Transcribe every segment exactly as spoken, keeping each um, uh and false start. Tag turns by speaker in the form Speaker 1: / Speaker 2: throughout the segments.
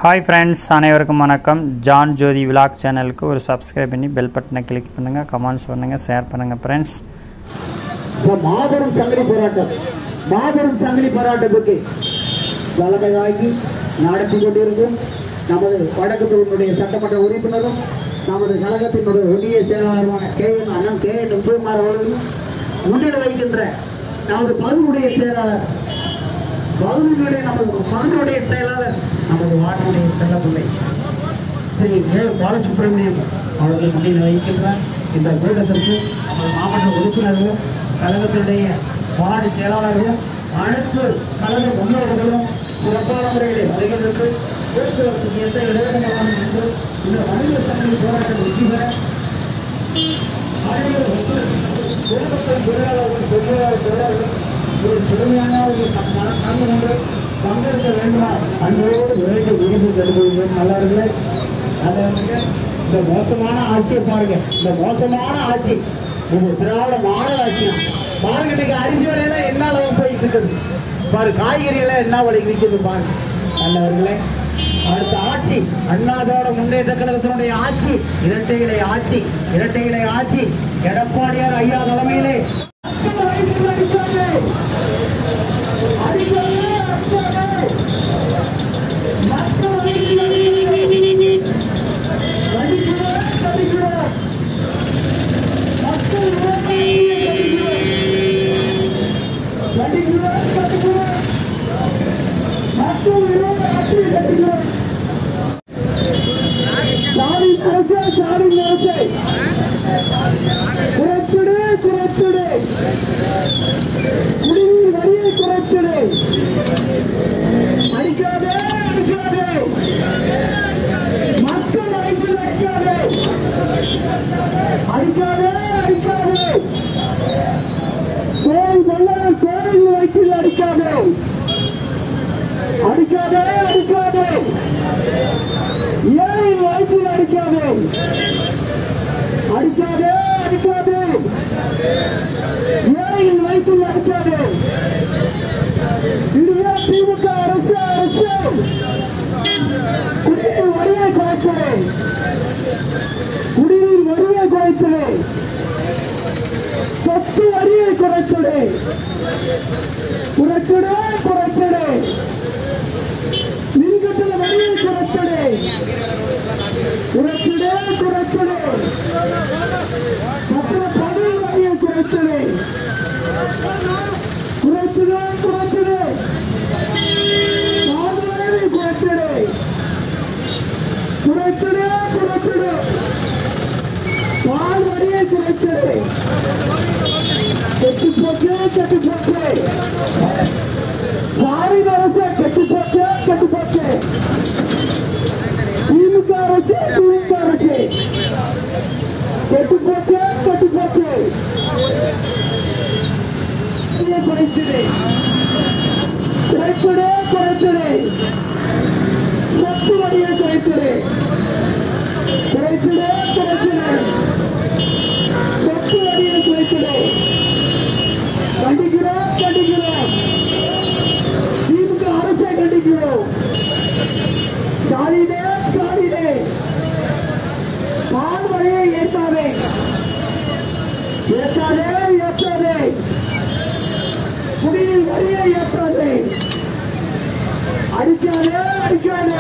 Speaker 1: High friends अनेवरुक्कुम वणक्कम John Jyoti vlog channel को और सब्सक्राइब பண்ணி பெல் பட்டனை கிளிக் பண்ணுங்க கமெண்ட்ஸ் பண்ணுங்க ஷேர் பண்ணுங்க फ्रेंड्स
Speaker 2: மாபெரும் சங்கிலி போராட்டம் மாபெரும் சங்கிலி போராட்டத்துக்கு தலைமையாகி நடத்தி கொண்டிருக்கும் நமது வடக்கு தொகுதியுடைய சட்டமன்ற உறுப்பினரும் நமது கழகத்தினுடைய ஒன்றிய செயலாளருமான கே என் அண்ணன் கே என் முத்துக்குமார் அவர்களும் முன்னிலை வைக்கின்ற நமது பகுதியுடைய செயலாளர் பகுதியுடைய நமது பகுதியுடைய செயலாளர் நமது வார்டுடைய செல்லப்பிள்ளை ஸ்ரீ கே பாலசுப்ரமணியம் அவர்கள் முன்னிலை வைக்கின்றார். இந்த கூட்டத்திற்கு நமது மாவட்ட உறுப்பினர்களும் கழகத்தினுடைய வார்டு செயலாளர்களும் அனைத்து கழக முன்னோர்களும் சிறப்பான முறைகளில் வருகின்றது. போக்குவரத்துக்கு எந்த இடைவெளிகளும் என்று இந்த மனித சங்கிலி போராட்டம் வெற்றி பெற பொதுமக்கள் தொழிலாளர்கள் தொழிலாளர் தொழிலாளர்கள் ஒரு திறமையான ஒரு சங்கம் ஒன்று பங்கெடுக்க வேண்டுமா அன்போடு விரைந்து விரும்பி தருகிறேன். நல்லாருங்களே நல்ல இந்த மோசமான ஆட்சியை பாருங்க. இந்த மோசமான ஆட்சி இது திராவிட மாடல் ஆட்சி பாருங்க. இன்னைக்கு அரிசி விலையில என்ன அளவு போயிட்டு இருக்குது பாரு, காய்கறிகளை என்ன விலைக்கு விற்கிறது பாருங்க. நல்லவர்களே அடுத்த ஆட்சி அண்ணாதோட முன்னேற்ற கழகத்தினுடைய ஆட்சி இரட்டை இலை ஆட்சி இரட்டை இலை ஆட்சி எடப்பாடியார் ஐயா தலைமையிலே குடிநீர் வரியை குறைச்சிடு, அடிக்காதே அடிக்காதே, மக்கள் வயிற்றில் அடிக்காதே அடிக்காதே அடிக்காதே, கோயில் வெள்ளம் கோயில் வயிற்றில் அடிக்காதே அடிக்காதே அடிக்காதே, ஏழை வயிற்றில் அடிக்காதே அடிக்காதே அடிக்காதே, ஏழையின் வயிற்றில் அடிக்காதே. இதுவே திமுக அரசு அரசு குடிநீர் வரியை குறைச்சது குடிநீர் வரியை குறைச்சது சொத்து வரியை குறைச்சது குறைச்சது குறைச்சது மின்கட்டண வரியை குறைச்சது குறைச்சது குறைச்சது மற்ற பதவி வரியை குறைச்சது குறைச்சது குறைச்சது பாதுகாப்பை குறைச்சது குறைச்சது குறைச்சது பால் வரியை குறைச்சது கெட்டு போச்சு கெட்டு போச்சு ஸ்டாலின் அரசு கெட்டு போச்சு கெட்டு போச்சு திமுக அரசு திமுக அரசு கெட்டு போச்சு கெட்டு போச்சு குறைச்சது குறைச்சது குறைச்சது சொத்து வரியை குறைச்சது குறைச்சது குறைச்சது சொத்து வரியை குறைச்சது. கண்டிக்கிறோம் கண்டிக்கிறோம் திமுக அரசை கண்டிக்கிறோம். ஸ்டாலினே ஸ்டாலினே பால் வரியை ஏற்றாதே ஏற்றாதே ஏற்றாதே, குடிநீர் வரியை ஏற்றாதே அடிக்காதே அடிக்காதே,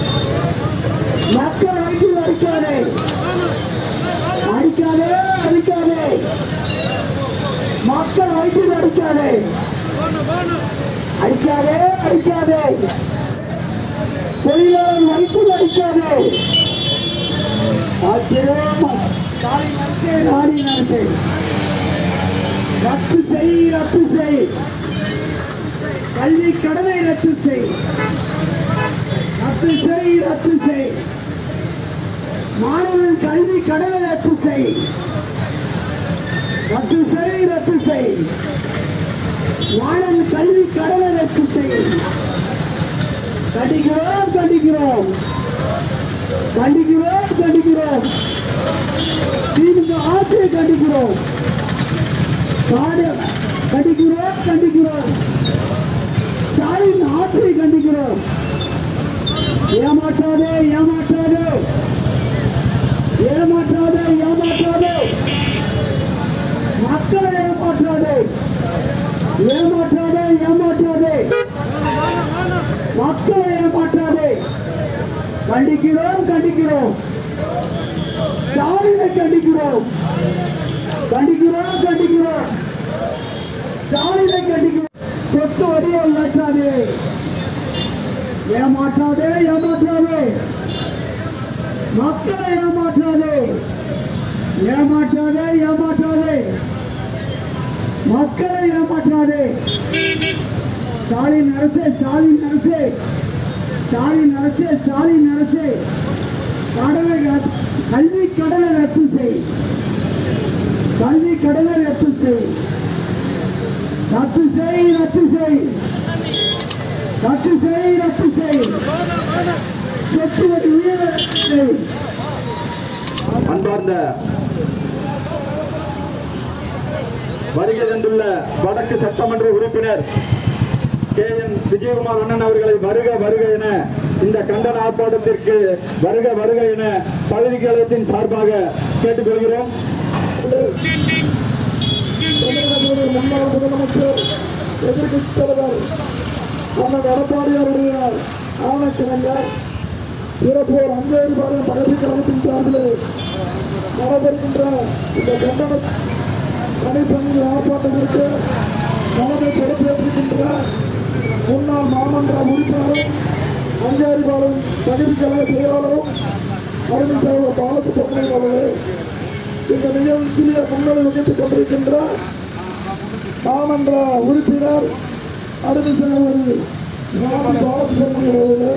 Speaker 2: மக்கள் வயிற்றில் அடிக்காதே அடிக்காதே அடிக்காதே, மக்கள் வயிற்றில் அடிக்காதே அடிக்காதே அடிக்காதே, தொழிலாளர் வயிற்றில் அடிக்காதே. ஆச்சரியம் ஸ்டாலின் அரசே ஸ்டாலின் அரசே ரத்து செய் ரத்து செய், கல்வி கடனை ரத்து செய் ரத்து செய் ரத்து செய், மாணவர்கள் கல்வி கடனை ரத்து செய் ரத்து செய் ரத்து செய், மாணவர்கள் கல்வி கடனை ரத்து செய். கண்டிக்கிறோம் கண்டிக்கிறோம் கண்டிக்கிறோம் கண்டிக்கிறோம் திமுக ஆட்சியை கண்டிக்கிறோம் கண்டிக்கிறோம் கண்டிக்கிறோம் ஸ்டாலின் ஆட்சியை கண்டிக்கிறோம். ஏமாற்றாதே ஏமாற்றாதே ஏமாற்றாதே ஏமாற்றாதே மக்களை ஏமாற்றாதே ஏமாற்றாதே ஏமாற்றாதே மக்களை ஏமாற்றாதே. கண்டிக்கிறோம் கண்டிக்கிறோம் ஸ்டாலினை கண்டிக்கிறோம் கண்டிக்கிறோம் கண்டிக்கிறோம் ஸ்டாலினை கண்டிக்கிறோம். சொத்து வரியை மாற்றாதே ஏமாற்றாதே ஏமாற்றாதே மக்களை ஏமாற்றாதே ஏமாற்றாதே ஏமாற்றாதே மக்களை ஏமாற்றாதே. ஸ்டாலின் அரசே ஸ்டாலின் அரசே ஸ்டாலின் அரசே ஸ்டாலின் அரசே கடலை கல்வி கடலை ரத்து செய் கல்வி கடலை ரத்து செய் ரத்து செய் ரத்து செய் ரத்து செய் ரத்து செய் சொத்து வரி உயர செய்.
Speaker 3: அன்பார்ந்த வருகை தந்துள்ள வடக்கு சட்டமன்ற உறுப்பினர் கே என் விஜயகுமார் அண்ணன் அவர்களை வருக வருக என இந்த கண்டன ஆர்ப்பாட்டத்திற்கு வருக வருக என பகுதி கழகத்தின் சார்பாக கேட்டுக்கொள்கிறோம்.
Speaker 2: முன்னாள் முதலமைச்சர் எதிர்கட்சி தலைவர் அண்ணன் எடப்பாடியாருடைய ஆவணக்கிணங்க சிறப்போர் அங்கேற்பாளையம் பகுதி கழகத்தின் சார்பில் நடைபெறுகின்ற இந்த கண்டன தனிப்பணி ஆர்ப்பாட்டத்திற்கு தலைமை பொறுப்பேற்றிருக்கின்ற முன்னாள் மாமன்ற உறுப்பினரும் அங்கேற்பாளையம் பகுதி கழக செயலாளரும் அருமை தலைவர் பாலசுப்ரமணியன் அவர்களே, இந்த நிகழ்ச்சியிலே முன்னிலை வகித்துக் கொண்டிருக்கின்ற மாமன்ற உறுப்பினர் அருமை தலைவர் பாலசுப்ரமணியன் அவர்களே,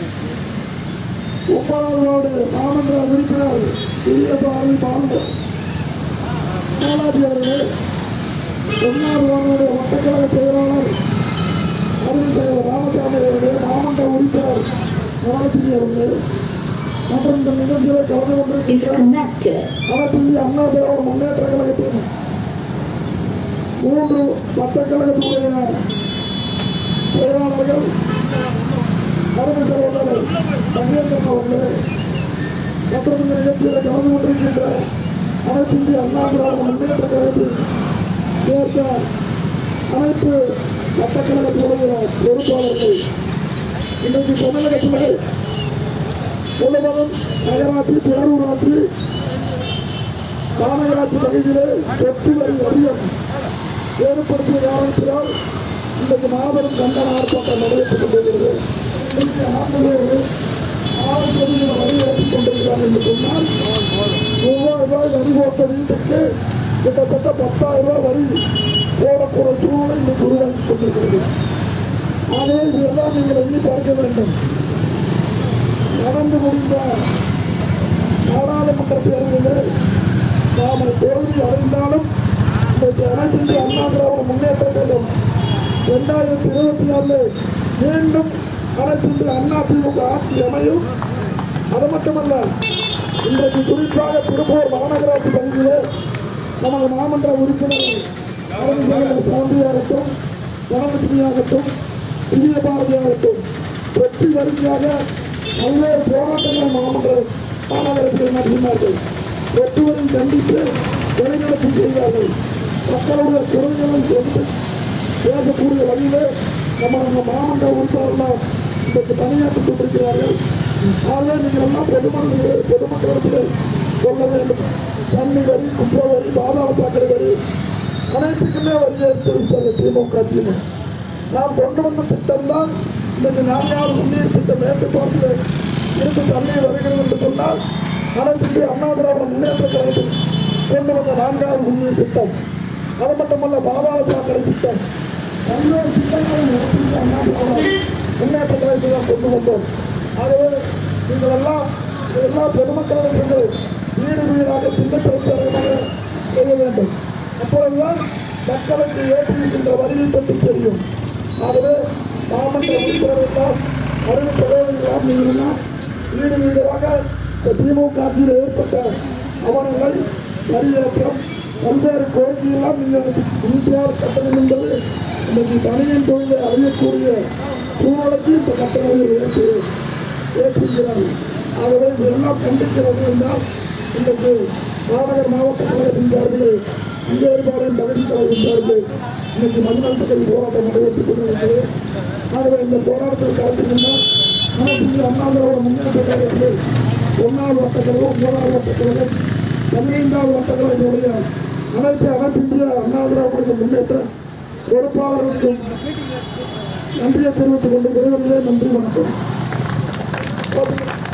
Speaker 2: ஒன்பதாவது மாமன்ற உறுப்பினர் இளையபாரதி பாலு பாலாஜி அவர்களே, ஒன்னாவது வட்டக்கழக செயலாளர் அருமை தலைவர் ராமசாமி அவர்களே, மாமன்ற உறுப்பினர் நவலட்சுமி அவர்களே மற்றும் இந்த நிகழ்ச்சிகளை கலந்து கொண்டிருக்கின்ற அனைத்து அண்ணா திராவிட முன்னேற்ற கழகத்தின் மூன்று வட்டக்கழகத்துடைய செயலாளர்கள் அருமை சகோதரர் தங்கேந்திரன் அவர்களே மற்றும் இந்த நிகழ்ச்சிகளை கலந்து கொண்டிருக்கின்ற அனைத்து இந்திய அண்ணா திராவிட முன்னேற்ற கழகத்தில் சேர்த்த அனைத்து வட்டக்கழகத்துடைய பொறுப்பாளர்கள் இன்றைக்கு தமிழகத்திலே முழுவதும் நகராட்சி பேரூராட்சி மாநகராட்சி பகுதியிலே சொத்து வரி அதிகம் ஏற்படுத்திய காரணத்தினால் இன்றைக்கு மாபெரும் கண்டன ஆர்ப்பாட்டம் நடைபெற்றுக் கொண்டிருக்கிறது. இன்றைக்கு ஆண்டுகளில் ஆறு பகுதியில் வரி ஏற்றிக் கொண்டிருக்கிறார் என்று சொன்னால் மூவாயிரம் ரூபாய் வரி போட்ட வீட்டுக்கு கிட்டத்தட்ட பத்தாயிரம் ரூபாய் வரி போடக்கூடிய சூழ்நிலை இன்றைக்கு உருவாக்கி கொண்டிருக்கிறது. ஆகவே இதெல்லாம் நீங்கள் எண்ணி பார்க்க வேண்டும். நடந்து முடிந்த நாடாளுமன்ற தேர்தலில் நாம் தோல்வி அடைந்தாலும் இன்றைக்கு அனைத்து அண்ணா திராவிட முன்னேற்ற கழகம் இரண்டாயிரத்தி இருபத்தி நாலு மீண்டும் அனைத்து அண்ணா திமுக ஆட்சி அமையும். அது மட்டுமல்ல, இன்றைக்கு குறிப்பாக திருப்பூர் மாநகராட்சி பகுதியில் நமது மாமன்ற உறுப்பினர் அரவிந்தர் சாந்தியாகட்டும் கணபதியாகட்டும் இந்திய பாரதியாகட்டும் வெற்றி வரிசையாக பல்வேறு போராட்டங்கள் மாமன்ற மாநகரத்தில் நடத்தினார்கள். வெற்றுவரின் கண்டித்து வெளிநடப்பு செய்தார்கள். மக்களுடைய குரல்களை எடுத்து பேசக்கூடிய வழியிலே நம்ம நம்ம மாமன்ற உறுப்பினர்கள் இன்றைக்கு பணியாற்றிக் கொண்டிருக்கிறார்கள். ஆகவே நீங்கள் எல்லாம் பொதுமக்கள் பொதுமக்களிடத்தில் சொல்ல வேண்டும். தண்ணி வரி, குப்பை வரி, பாதாள சாக்கடை வரி அனைத்துக்குமே வரி ஏற்படுத்தார்கள் திமுக திமுக. நாம் கொண்டு வந்த திட்டம் தான் இன்றைக்கு நான்காவது முன்னேற்ற திட்டம் மேற்பார்த்து இருந்து தண்ணீர் வருகிறது என்று சொன்னால் அனைத்து அண்ணா திராவிட முன்னேற்ற கழகத்தில் கொண்டு வந்த நான்காவது முன்னேற்ற திட்டம். அது மட்டுமல்ல, பாதாள சாக்கடை திட்டம், பல்வேறு திட்டங்களை அண்ணா திராவிட முன்னேற்ற கழகத்தில் தான் கொண்டு வந்தோம். ஆகவே நீங்கள் எல்லாம் எல்லா பொதுமக்களிடம் சென்று வீடு வீடாக சின்ன பிரச்சாரமாக செய்ய வேண்டும். அப்பொழுதுதான் மக்களுக்கு ஏற்றிருக்கின்ற வரியை பற்றி தெரியும். ஆகவே மாமன்ற உறுப்பினர்களெல்லாம் அருமை சகோதரர்களாம் நீங்களெல்லாம் வீடு வீடாக திமுக ஆட்சியில் ஏற்பட்ட அவலங்கள், வரியேற்றம், பல்வேறு கோரிக்கையெல்லாம் நீங்கள் இந்தியாவில் கட்டணம் என்பது இன்றைக்கு தனியின் தொழிலை அறியக்கூடிய சூழலுக்கு இந்த கட்டணங்களை ஏற்று ஏற்றுகிறார்கள். ஆகவே இதெல்லாம் கண்டிக்கிறது என்றால் இன்றைக்கு மாநகர் மாவட்ட கழகத்தின் சார்பில் அங்கேற்பாளையம் பகுதி கழகத்தின் சார்பில் இன்னைக்கு மதுநலத்துறை போராட்டம் நடைபெற்றுக் கொண்டிருக்கிறது. ஆகவே இந்த போராட்டத்தில் கலந்துகின்றால் அனைத்து இந்திய அண்ணா திராவிட முன்னேற்ற கழகத்தில் ஒன்றாவது வட்டக்கழகம் மூணாவது வட்டக்கழகம் பதினைந்தாவது வட்டக்கழகத்தினுடைய அனைத்து அனைத்து இந்திய அண்ணா திராவிட முன்னேற்ற பொறுப்பாளர்களுக்கும் நன்றியை தெரிவித்துக் கொண்டு விரைவிலே நன்றி வணக்கம்.